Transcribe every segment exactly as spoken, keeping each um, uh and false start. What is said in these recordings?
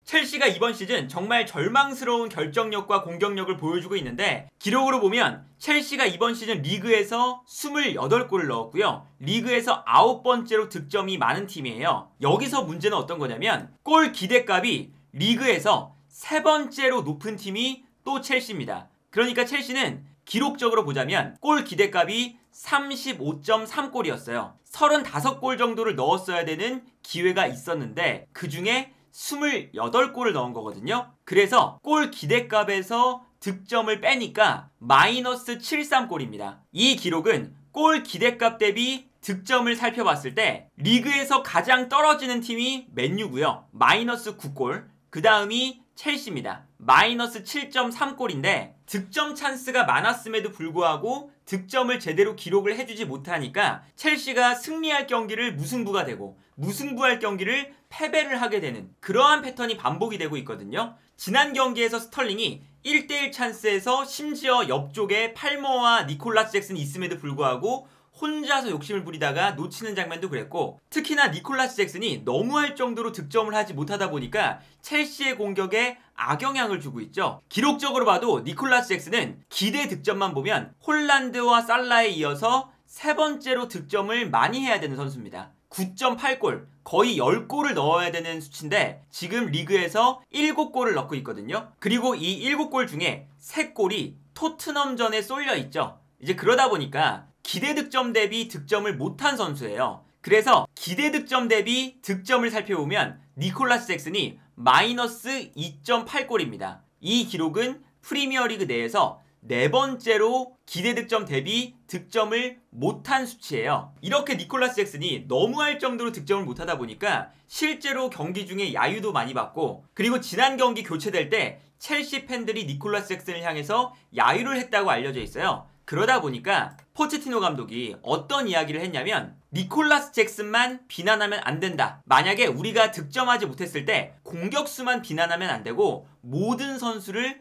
첼시가 이번 시즌 정말 절망스러운 결정력과 공격력을 보여주고 있는데 기록으로 보면 첼시가 이번 시즌 리그에서 이십팔 골을 넣었고요. 리그에서 아홉 번째로 득점이 많은 팀이에요. 여기서 문제는 어떤 거냐면 골 기대값이 리그에서 세 번째로 높은 팀이 또 첼시입니다. 그러니까 첼시는 기록적으로 보자면 골 기대값이 삼십오 점 삼 골이었어요. 삼십오 골 정도를 넣었어야 되는 기회가 있었는데 그 중에 이십팔 골을 넣은 거거든요. 그래서 골 기대값에서 득점을 빼니까 마이너스 칠십삼 골입니다. 이 기록은 골 기대값 대비 득점을 살펴봤을 때 리그에서 가장 떨어지는 팀이 맨유고요. 마이너스 구 골. 그 다음이 첼시입니다. 마이너스 칠 점 삼 골인데 득점 찬스가 많았음에도 불구하고 득점을 제대로 기록을 해주지 못하니까 첼시가 승리할 경기를 무승부가 되고 무승부할 경기를 패배를 하게 되는 그러한 패턴이 반복이 되고 있거든요. 지난 경기에서 스털링이 일 대 일 찬스에서 심지어 옆쪽에 팔머와 니콜라스 잭슨이 있음에도 불구하고 혼자서 욕심을 부리다가 놓치는 장면도 그랬고 특히나 니콜라스 잭슨이 너무할 정도로 득점을 하지 못하다 보니까 첼시의 공격에 악영향을 주고 있죠. 기록적으로 봐도 니콜라스 잭슨은 기대 득점만 보면 홀란드와 살라에 이어서 세 번째로 득점을 많이 해야 되는 선수입니다. 구 점 팔 골, 거의 십 골을 넣어야 되는 수치인데 지금 리그에서 일곱 골을 넣고 있거든요. 그리고 이 일곱 골 중에 세 골이 토트넘전에 쏠려 있죠. 이제 그러다 보니까 기대 득점 대비 득점을 못한 선수예요. 그래서 기대 득점 대비 득점을 살펴보면 니콜라스 잭슨이 마이너스 이 점 팔 골입니다. 이 기록은 프리미어리그 내에서 네 번째로 기대 득점 대비 득점을 못한 수치예요. 이렇게 니콜라스 잭슨이 너무할 정도로 득점을 못하다 보니까 실제로 경기 중에 야유도 많이 받고 그리고 지난 경기 교체될 때 첼시 팬들이 니콜라스 잭슨을 향해서 야유를 했다고 알려져 있어요. 그러다 보니까 포체티노 감독이 어떤 이야기를 했냐면 니콜라스 잭슨만 비난하면 안 된다. 만약에 우리가 득점하지 못했을 때 공격수만 비난하면 안 되고 모든 선수를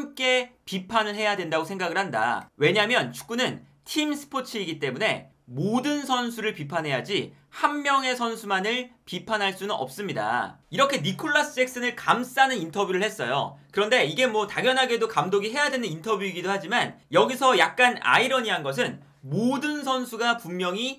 함께 비판을 해야 된다고 생각을 한다. 왜냐하면 축구는 팀 스포츠이기 때문에 모든 선수를 비판해야지 한 명의 선수만을 비판할 수는 없습니다. 이렇게 니콜라스 잭슨을 감싸는 인터뷰를 했어요. 그런데 이게 뭐 당연하게도 감독이 해야 되는 인터뷰이기도 하지만 여기서 약간 아이러니한 것은 모든 선수가 분명히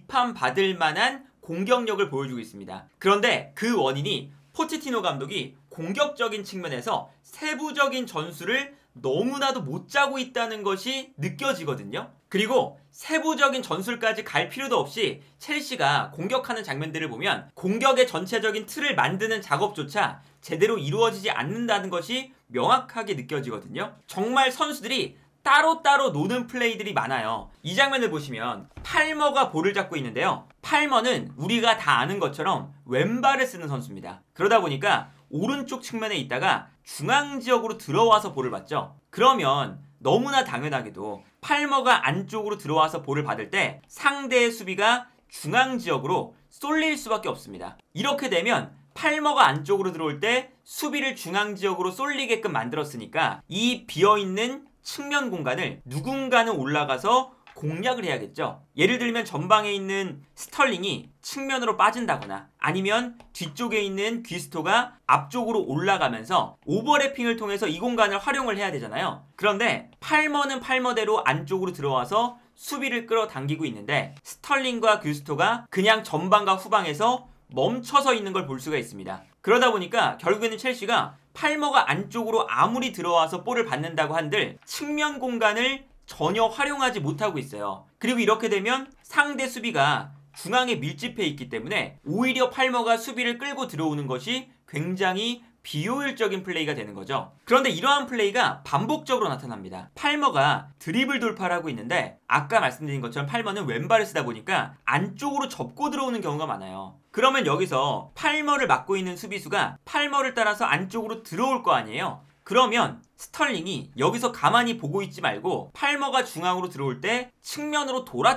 비판받을 만한 공격력을 보여주고 있습니다. 그런데 그 원인이 포체티노 감독이 공격적인 측면에서 세부적인 전술을 너무나도 못 짜고 있다는 것이 느껴지거든요. 그리고 세부적인 전술까지 갈 필요도 없이 첼시가 공격하는 장면들을 보면 공격의 전체적인 틀을 만드는 작업조차 제대로 이루어지지 않는다는 것이 명확하게 느껴지거든요. 정말 선수들이 따로따로 노는 플레이들이 많아요. 이 장면을 보시면 팔머가 볼을 잡고 있는데요. 팔머는 우리가 다 아는 것처럼 왼발을 쓰는 선수입니다. 그러다 보니까 오른쪽 측면에 있다가 중앙 지역으로 들어와서 볼을 받죠. 그러면 너무나 당연하게도 팔머가 안쪽으로 들어와서 볼을 받을 때 상대의 수비가 중앙 지역으로 쏠릴 수밖에 없습니다. 이렇게 되면 팔머가 안쪽으로 들어올 때 수비를 중앙 지역으로 쏠리게끔 만들었으니까 이 비어있는 측면 공간을 누군가는 올라가서 공략을 해야겠죠. 예를 들면 전방에 있는 스털링이 측면으로 빠진다거나 아니면 뒤쪽에 있는 귀스토가 앞쪽으로 올라가면서 오버래핑을 통해서 이 공간을 활용을 해야 되잖아요. 그런데 팔머는 팔머대로 안쪽으로 들어와서 수비를 끌어당기고 있는데 스털링과 귀스토가 그냥 전방과 후방에서 멈춰서 있는 걸 볼 수가 있습니다. 그러다 보니까 결국에는 첼시가 팔머가 안쪽으로 아무리 들어와서 볼을 받는다고 한들 측면 공간을 전혀 활용하지 못하고 있어요. 그리고 이렇게 되면 상대 수비가 중앙에 밀집해 있기 때문에 오히려 팔머가 수비를 끌고 들어오는 것이 굉장히 비효율적인 플레이가 되는 거죠. 그런데 이러한 플레이가 반복적으로 나타납니다. 팔머가 드리블 돌파를 하고 있는데 아까 말씀드린 것처럼 팔머는 왼발을 쓰다 보니까 안쪽으로 접고 들어오는 경우가 많아요. 그러면 여기서 팔머를 막고 있는 수비수가 팔머를 따라서 안쪽으로 들어올 거 아니에요. 그러면 스털링이 여기서 가만히 보고 있지 말고 팔머가 중앙으로 들어올 때 측면으로 돌아뛰는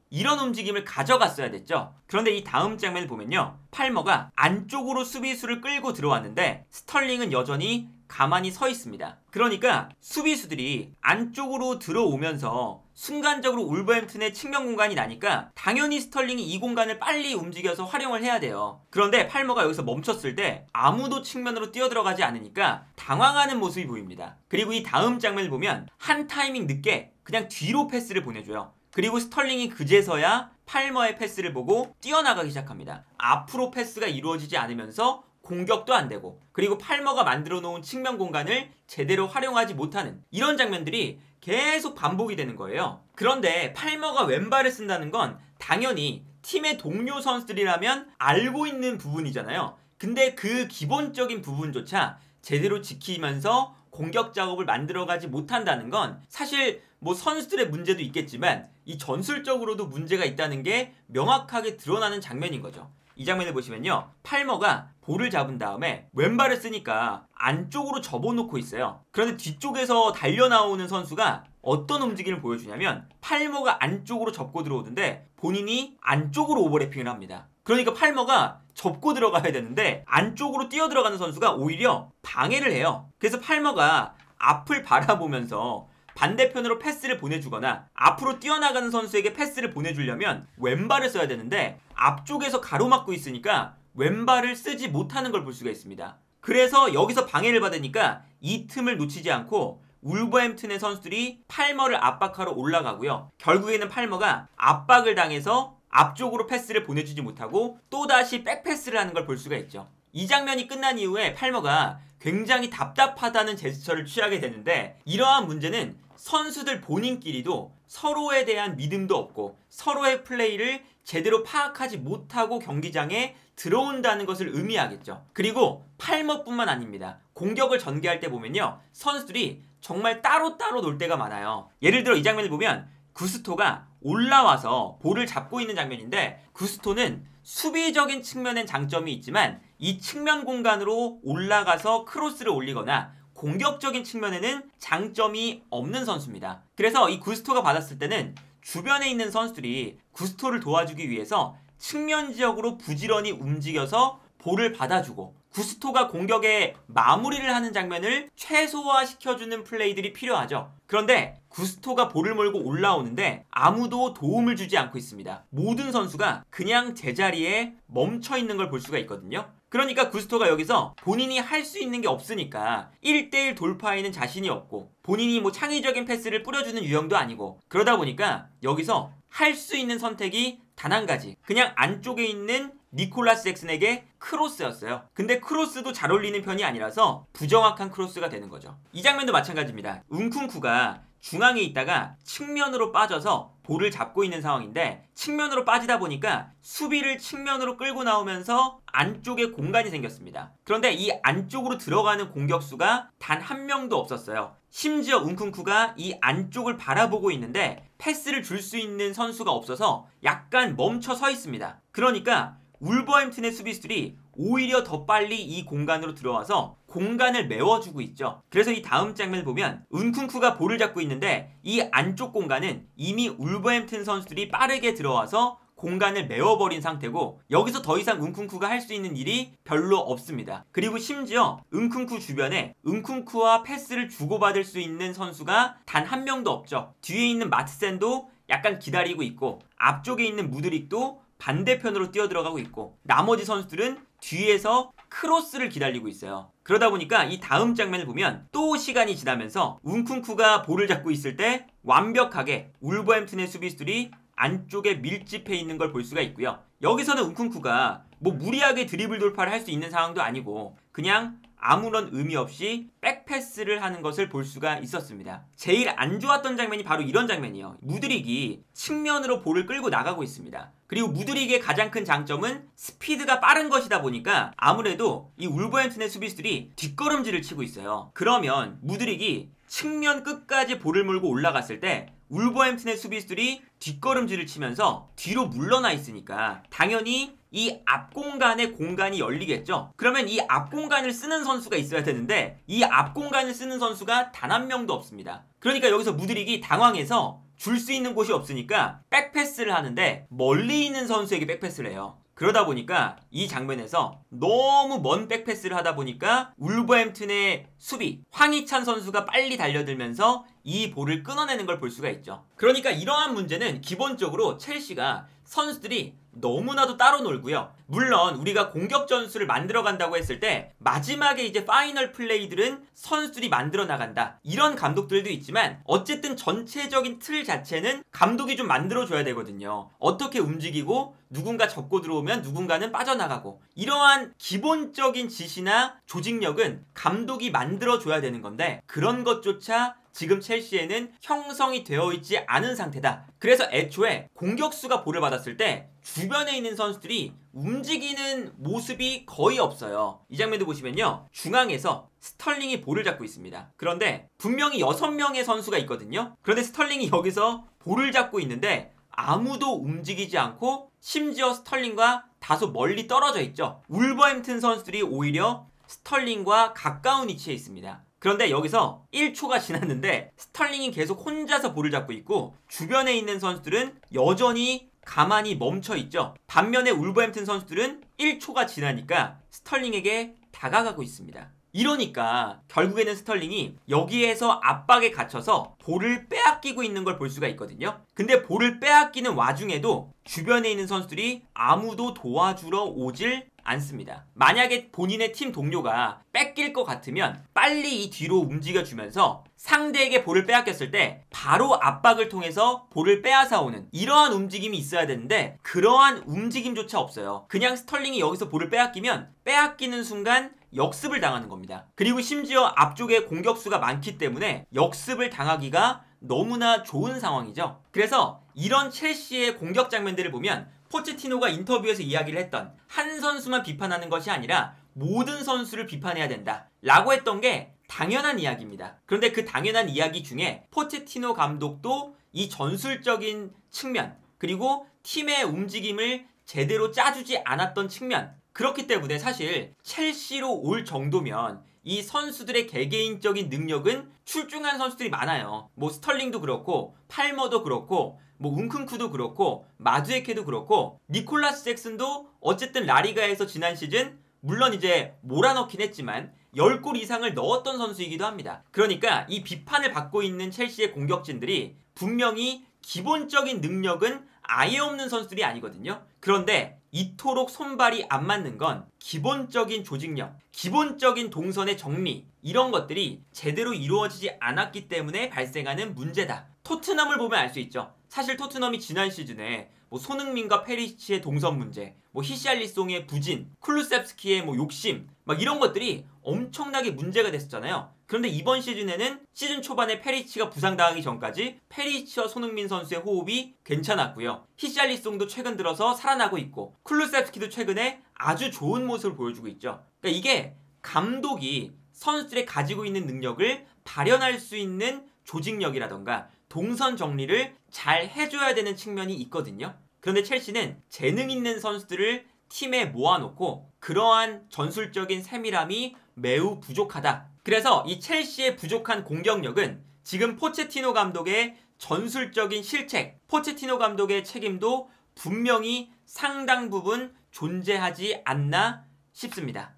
이런 움직임을 가져갔어야 됐죠. 그런데 이 다음 장면을 보면요, 팔머가 안쪽으로 수비수를 끌고 들어왔는데 스털링은 여전히 가만히 서 있습니다. 그러니까 수비수들이 안쪽으로 들어오면서 순간적으로 울버햄튼의 측면 공간이 나니까 당연히 스털링이 이 공간을 빨리 움직여서 활용을 해야 돼요. 그런데 팔머가 여기서 멈췄을 때 아무도 측면으로 뛰어들어가지 않으니까 당황하는 모습이 보입니다. 그리고 이 다음 장면을 보면 한 타이밍 늦게 그냥 뒤로 패스를 보내줘요. 그리고 스털링이 그제서야 팔머의 패스를 보고 뛰어나가기 시작합니다. 앞으로 패스가 이루어지지 않으면서 공격도 안 되고, 그리고 팔머가 만들어 놓은 측면 공간을 제대로 활용하지 못하는 이런 장면들이 계속 반복이 되는 거예요. 그런데 팔머가 왼발을 쓴다는 건 당연히 팀의 동료 선수들이라면 알고 있는 부분이잖아요. 근데 그 기본적인 부분조차 제대로 지키면서 공격 작업을 만들어가지 못한다는 건 사실 뭐 선수들의 문제도 있겠지만 이 전술적으로도 문제가 있다는 게 명확하게 드러나는 장면인 거죠. 이 장면을 보시면요, 팔머가 볼을 잡은 다음에 왼발을 쓰니까 안쪽으로 접어놓고 있어요. 그런데 뒤쪽에서 달려나오는 선수가 어떤 움직임을 보여주냐면 팔머가 안쪽으로 접고 들어오는데 본인이 안쪽으로 오버래핑을 합니다. 그러니까 팔머가 접고 들어가야 되는데 안쪽으로 뛰어 들어가는 선수가 오히려 방해를 해요. 그래서 팔머가 앞을 바라보면서 반대편으로 패스를 보내주거나 앞으로 뛰어나가는 선수에게 패스를 보내주려면 왼발을 써야 되는데 앞쪽에서 가로막고 있으니까 왼발을 쓰지 못하는 걸 볼 수가 있습니다. 그래서 여기서 방해를 받으니까 이 틈을 놓치지 않고 울버햄튼의 선수들이 팔머를 압박하러 올라가고요. 결국에는 팔머가 압박을 당해서 앞쪽으로 패스를 보내주지 못하고 또다시 백패스를 하는 걸 볼 수가 있죠. 이 장면이 끝난 이후에 팔머가 굉장히 답답하다는 제스처를 취하게 되는데, 이러한 문제는 선수들 본인끼리도 서로에 대한 믿음도 없고 서로의 플레이를 제대로 파악하지 못하고 경기장에 들어온다는 것을 의미하겠죠. 그리고 팔머뿐만 아닙니다. 공격을 전개할 때 보면요, 선수들이 정말 따로따로 놀 때가 많아요. 예를 들어 이 장면을 보면 구스토가 올라와서 볼을 잡고 있는 장면인데, 구스토는 수비적인 측면엔 장점이 있지만 이 측면 공간으로 올라가서 크로스를 올리거나 공격적인 측면에는 장점이 없는 선수입니다. 그래서 이 구스토가 받았을 때는 주변에 있는 선수들이 구스토를 도와주기 위해서 측면 지역으로 부지런히 움직여서 볼을 받아주고 구스토가 공격에 마무리를 하는 장면을 최소화시켜주는 플레이들이 필요하죠. 그런데 구스토가 볼을 몰고 올라오는데 아무도 도움을 주지 않고 있습니다. 모든 선수가 그냥 제자리에 멈춰있는 걸 볼 수가 있거든요. 그러니까 구스토가 여기서 본인이 할 수 있는 게 없으니까 일 대일 돌파에는 자신이 없고 본인이 뭐 창의적인 패스를 뿌려주는 유형도 아니고, 그러다 보니까 여기서 할 수 있는 선택이 단 한 가지, 그냥 안쪽에 있는 니콜라스 잭슨에게 크로스였어요. 근데 크로스도 잘 어울리는 편이 아니라서 부정확한 크로스가 되는 거죠. 이 장면도 마찬가지입니다. 운쿤쿠가 중앙에 있다가 측면으로 빠져서 볼을 잡고 있는 상황인데 측면으로 빠지다 보니까 수비를 측면으로 끌고 나오면서 안쪽에 공간이 생겼습니다. 그런데 이 안쪽으로 들어가는 공격수가 단 한 명도 없었어요. 심지어 운쿤쿠가 이 안쪽을 바라보고 있는데 패스를 줄 수 있는 선수가 없어서 약간 멈춰 서 있습니다. 그러니까 울버햄튼의 수비수들이 오히려 더 빨리 이 공간으로 들어와서 공간을 메워주고 있죠. 그래서 이 다음 장면을 보면 운쿤쿠가 볼을 잡고 있는데 이 안쪽 공간은 이미 울버햄튼 선수들이 빠르게 들어와서 공간을 메워버린 상태고, 여기서 더 이상 운쿤쿠가 할 수 있는 일이 별로 없습니다. 그리고 심지어 운쿤쿠 주변에 운쿤쿠와 패스를 주고받을 수 있는 선수가 단 한 명도 없죠. 뒤에 있는 마트센도 약간 기다리고 있고 앞쪽에 있는 무드릭도 반대편으로 뛰어들어가고 있고 나머지 선수들은 뒤에서 크로스를 기다리고 있어요. 그러다 보니까 이 다음 장면을 보면 또 시간이 지나면서 운쿤쿠가 볼을 잡고 있을 때 완벽하게 울버햄튼의 수비수들이 안쪽에 밀집해 있는 걸 볼 수가 있고요. 여기서는 운쿤쿠가 뭐 무리하게 드리블 돌파를 할 수 있는 상황도 아니고 그냥 아무런 의미 없이 백패스를 하는 것을 볼 수가 있었습니다. 제일 안 좋았던 장면이 바로 이런 장면이에요. 무드릭이 측면으로 볼을 끌고 나가고 있습니다. 그리고 무드릭의 가장 큰 장점은 스피드가 빠른 것이다 보니까 아무래도 이 울버햄튼의 수비수들이 뒷걸음질을 치고 있어요. 그러면 무드릭이 측면 끝까지 볼을 몰고 올라갔을 때 울버햄튼의 수비수들이 뒷걸음질을 치면서 뒤로 물러나 있으니까 당연히 이 앞공간에 공간이 열리겠죠. 그러면 이 앞공간을 쓰는 선수가 있어야 되는데 이 앞공간을 쓰는 선수가 단 한 명도 없습니다. 그러니까 여기서 무드릭이 당황해서 줄 수 있는 곳이 없으니까 백패스를 하는데 멀리 있는 선수에게 백패스를 해요. 그러다 보니까 이 장면에서 너무 먼 백패스를 하다 보니까 울버햄튼의 수비 황희찬 선수가 빨리 달려들면서 이 볼을 끊어내는 걸 볼 수가 있죠. 그러니까 이러한 문제는 기본적으로 첼시가 선수들이 너무나도 따로 놀고요. 물론 우리가 공격 전술을 만들어 간다고 했을 때 마지막에 이제 파이널 플레이들은 선수들이 만들어 나간다, 이런 감독들도 있지만 어쨌든 전체적인 틀 자체는 감독이 좀 만들어 줘야 되거든요. 어떻게 움직이고 누군가 접고 들어오면 누군가는 빠져나가고, 이러한 기본적인 지시나 조직력은 감독이 만들어 줘야 되는 건데 그런 것조차 지금 첼시에는 형성이 되어 있지 않은 상태다. 그래서 애초에 공격수가 볼을 받았을 때 주변에 있는 선수들이 움직이는 모습이 거의 없어요. 이 장면도 보시면요, 중앙에서 스털링이 볼을 잡고 있습니다. 그런데 분명히 여섯 명의 선수가 있거든요. 그런데 스털링이 여기서 볼을 잡고 있는데 아무도 움직이지 않고 심지어 스털링과 다소 멀리 떨어져 있죠. 울버햄튼 선수들이 오히려 스털링과 가까운 위치에 있습니다. 그런데 여기서 일 초가 지났는데 스털링이 계속 혼자서 볼을 잡고 있고 주변에 있는 선수들은 여전히 가만히 멈춰 있죠. 반면에 울버햄튼 선수들은 일 초가 지나니까 스털링에게 다가가고 있습니다. 이러니까 결국에는 스털링이 여기에서 압박에 갇혀서 볼을 빼앗기고 있는 걸 볼 수가 있거든요. 근데 볼을 빼앗기는 와중에도 주변에 있는 선수들이 아무도 도와주러 오질 않습니다. 만약에 본인의 팀 동료가 뺏길 것 같으면 빨리 이 뒤로 움직여주면서 상대에게 볼을 빼앗겼을 때 바로 압박을 통해서 볼을 빼앗아 오는 이러한 움직임이 있어야 되는데 그러한 움직임조차 없어요. 그냥 스털링이 여기서 볼을 빼앗기면 빼앗기는 순간 역습을 당하는 겁니다. 그리고 심지어 앞쪽에 공격수가 많기 때문에 역습을 당하기가 너무나 좋은 상황이죠. 그래서 이런 첼시의 공격 장면들을 보면 포체티노가 인터뷰에서 이야기를 했던 한 선수만 비판하는 것이 아니라 모든 선수를 비판해야 된다 라고 했던 게 당연한 이야기입니다. 그런데 그 당연한 이야기 중에 포체티노 감독도 이 전술적인 측면 그리고 팀의 움직임을 제대로 짜주지 않았던 측면, 그렇기 때문에 사실 첼시로 올 정도면 이 선수들의 개개인적인 능력은 출중한 선수들이 많아요. 뭐 스털링도 그렇고 팔머도 그렇고 뭐 웅쿤쿠도 그렇고 마두에케도 그렇고 니콜라스 잭슨도 어쨌든 라리가에서 지난 시즌 물론 이제 몰아넣긴 했지만 십 골 이상을 넣었던 선수이기도 합니다. 그러니까 이 비판을 받고 있는 첼시의 공격진들이 분명히 기본적인 능력은 아예 없는 선수들이 아니거든요. 그런데 이토록 손발이 안 맞는 건 기본적인 조직력, 기본적인 동선의 정리, 이런 것들이 제대로 이루어지지 않았기 때문에 발생하는 문제다. 토트넘을 보면 알 수 있죠. 사실 토트넘이 지난 시즌에 뭐 손흥민과 페리시치의 동선 문제, 뭐 히샬리송의 부진, 쿨루셉스키의 뭐 욕심, 막 이런 것들이 엄청나게 문제가 됐었잖아요. 그런데 이번 시즌에는 시즌 초반에 페리시치가 부상당하기 전까지 페리시치와 손흥민 선수의 호흡이 괜찮았고요. 히샬리송도 최근 들어서 살아나고 있고 쿨루셉스키도 최근에 아주 좋은 모습을 보여주고 있죠. 그러니까 이게 감독이 선수들이 가지고 있는 능력을 발현할 수 있는 조직력이라던가 동선 정리를 잘 해줘야 되는 측면이 있거든요. 그런데 첼시는 재능 있는 선수들을 팀에 모아놓고 그러한 전술적인 세밀함이 매우 부족하다. 그래서 이 첼시의 부족한 공격력은 지금 포체티노 감독의 전술적인 실책, 포체티노 감독의 책임도 분명히 상당 부분 존재하지 않나 싶습니다.